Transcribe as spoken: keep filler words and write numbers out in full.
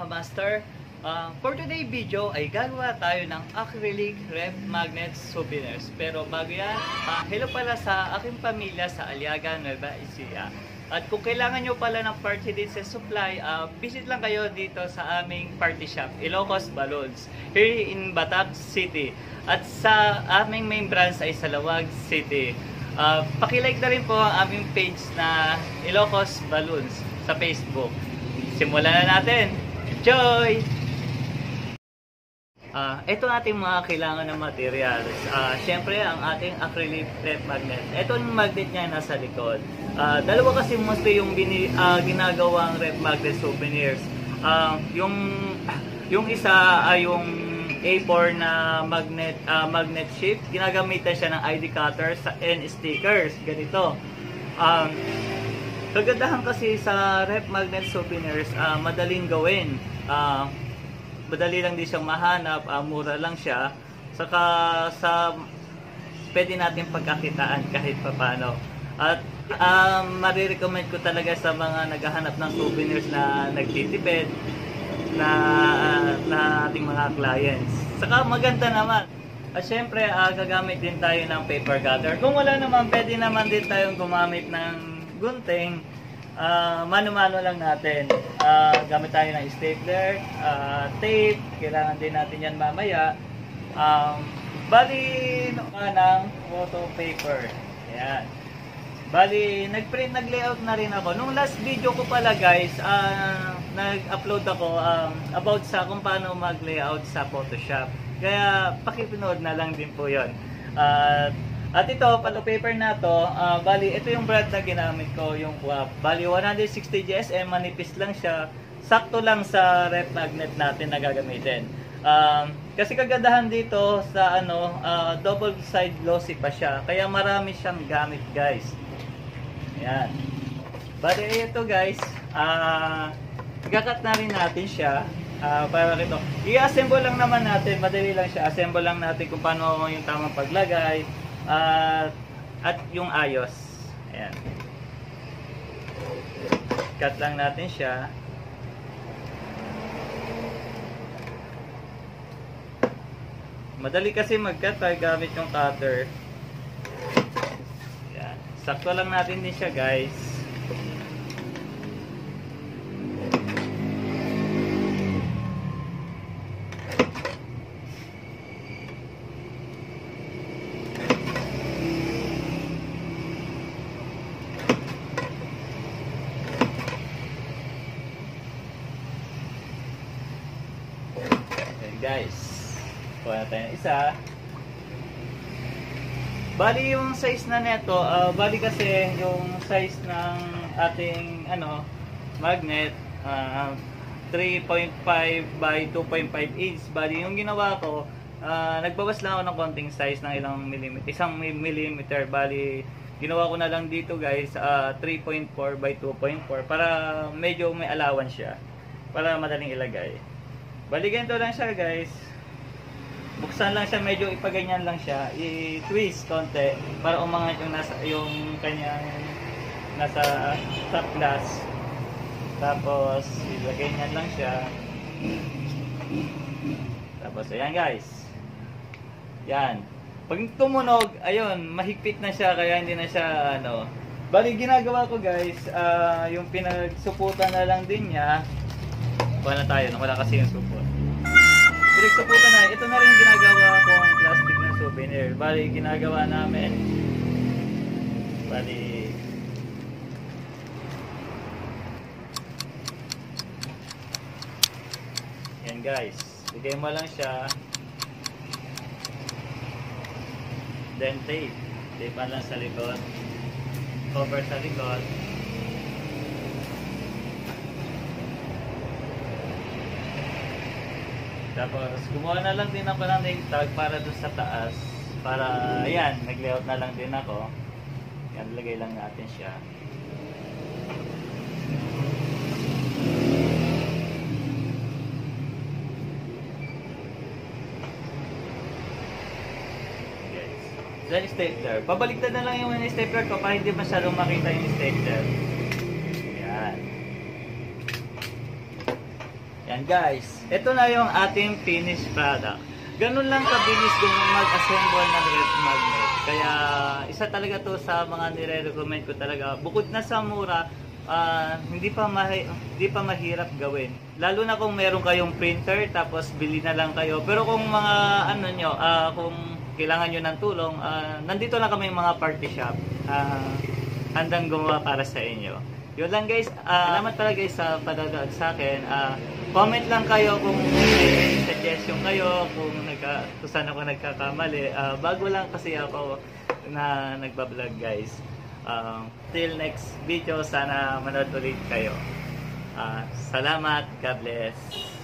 ka-master. Uh, for today video ay gagawa tayo ng acrylic ref magnet souvenirs. Pero bago yan, uh, hello pala sa aking pamilya sa Aliaga, Nueva Ecija. At kung kailangan nyo pala ng party din sa supply, uh, visit lang kayo dito sa aming party shop, Ilocos Balloons, here in Batak City. At sa aming main branch ay sa Lawag City. Uh, pakilike na rin po ang aming page na Ilocos Balloons sa Facebook. Simulan na natin! Enjoy! Uh, ito ating mga kailangan ng materials. Uh, Siyempre, ang ating acrylic ref magnet. Ito yung magnet niya nasa likod. Uh, dalawa kasi mostly yung bini, uh, ginagawang ref magnet souvenirs. Uh, yung, yung isa ay yung A four na magnet, uh, magnet sheet. Ginagamitan siya ng I D cutters and stickers. Ganito. Um, kagandahan kasi sa ref magnet souvenirs, uh, madaling gawin. Uh, madali lang din siyang mahanap, uh, mura lang siya, saka sa pwede natin pagkakitaan kahit papano. At um, marirecommend ko talaga sa mga naghahanap ng souvenirs na nagtitipid na, uh, na ating mga clients. Saka maganda naman. At syempre, uh, gagamit din tayo ng paper cutter. Kung wala naman, pwede naman din tayong gumamit ng gunting. Uh, mano-mano lang natin. Uh, gamit tayo ng stapler, uh, tape, kailangan din natin yan mamaya. Um, bali, no, uh, ng photo paper. Ayan. Bali, nag-print, nag-layout na rin ako. Nung last video ko pala guys, uh, nag-upload ako um, about sa kung paano mag-layout sa Photoshop. Kaya pakipinood na lang din po yun. Uh, At ito, pala paper na to, uh, bali, ito yung brand na ginamit ko, yung uh, bali one sixty G S M, manipis lang siya, sakto lang sa ref magnet natin na gagamitin. Um, kasi kagandahan dito sa ano, uh, double side glossy pa siya, kaya marami siyang gamit guys. Ayan. Bali, ito guys, uh, gakat na rin natin siya. Uh, para rito, i-assemble lang naman natin, madali lang siya, assemble lang natin kung paano yung tamang paglagay. Uh, at yung ayos. Ayan. Cut lang natin siya. Madali kasi mag-cut tayo gamit yung cutter. Ayan. Sakto lang natin din siya guys. Guys, kuha na tayo ng isa. Bali yung size na neto, uh, bali kasi yung size ng ating ano magnet, uh, three point five by two point five inch. Bali yung ginawa ko, uh, nagbawas lang ako ng konting size ng ilang millimeter, isang millimeter. Bali ginawa ko na lang dito guys, uh, three point four by two point four para medyo may allowance siya, para madaling ilagay. Bali ganito lang siya guys. Buksan lang siya, medyo ipaganyan lang siya, i-twist konti para umangat yung nasa yung kanyang nasa top glass. Tapos ilagay niyan lang siya. Tapos ayan guys. Yan. Pag tumunog, ayun, mahigpit na siya kaya hindi na siya ano. Bali ginagawa ko guys, uh, yung pinagsuputan na lang din niya. Wala na tayo, wala kasi yung support. Pinagsuputan na, ito na rin yung ginagawa kong plastic ng souvenir. Bali, ginagawa namin. Bali, yan guys, bigay mo lang siya. Then tape, tape lang sa likod. Cover sa likod. Tapos, gumawa na lang din ako ng name tag para doon sa taas. Para, ayan, nag-layout na lang din ako. Yan, lagay lang natin siya. Guys. Then, stapler. Pabaliktad na lang yung stapler ko para hindi masyadong makita yung stapler. Yan. Ayan guys, ito na yung ating finished product. Ganun lang kabilis kung mag-assemble ng ref magnet. Kaya isa talaga to sa mga nire-recommend ko talaga. Bukod na sa mura, uh, hindi pa mahi hindi pa mahirap gawin. Lalo na kung meron kayong printer tapos bili na lang kayo. Pero kung mga ano nyo, uh, kung kailangan nyo ng tulong, uh, nandito lang kami mga party shop. Uh, handang gumawa para sa inyo. Yun lang guys, uh, salamat talaga guys sa panonood sa akin. Uh, comment lang kayo kung may suggestion kayo, kung, nagka, kung saan ako nagkakamali. Uh, bago lang kasi ako na nagbablog guys. Uh, till next video, sana manood ulit kayo. Uh, salamat, God bless.